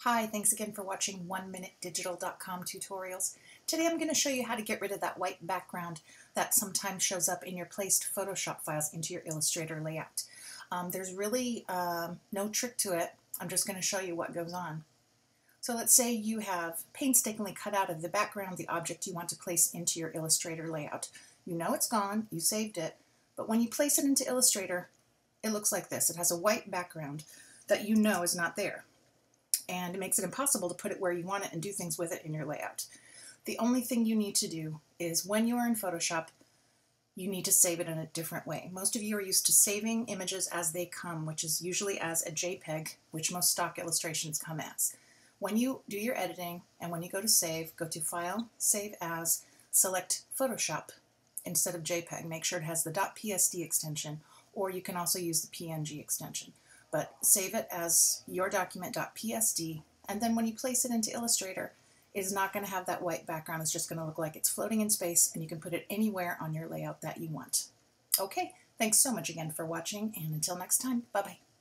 Hi, thanks again for watching 1minutedigital.com tutorials. Today I'm going to show you how to get rid of that white background that sometimes shows up in your placed Photoshop files into your Illustrator layout. There's really no trick to it. I'm just going to show you what goes on. So let's say you have painstakingly cut out of the background the object you want to place into your Illustrator layout. You know it's gone, you saved it, but when you place it into Illustrator, it looks like this. It has a white background that you know is not there, and it makes it impossible to put it where you want it and do things with it in your layout. The only thing you need to do is when you are in Photoshop, you need to save it in a different way. Most of you are used to saving images as they come, which is usually as a JPEG, which most stock illustrations come as. When you do your editing and when you go to save, go to File, Save As, select Photoshop instead of JPEG. Make sure it has the .psd extension, or you can also use the PNG extension. But save it as your document .psd, and then when you place it into Illustrator, it is not going to have that white background. It's just going to look like it's floating in space, and you can put it anywhere on your layout that you want. Okay, thanks so much again for watching, and until next time, bye-bye.